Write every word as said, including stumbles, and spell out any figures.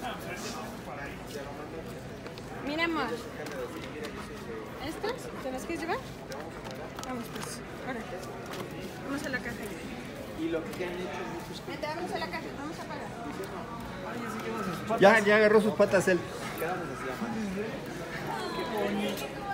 Mira, amor. ¿Estas? ¿Te las quieres llevar? Vamos, pues. Ahora. Vamos a la caja. Y lo que han hecho muchos... Vente, vamos a la caja. Vamos a pagar. Ya, ya agarró sus patas él. Quedamos así, amor. Qué bonito.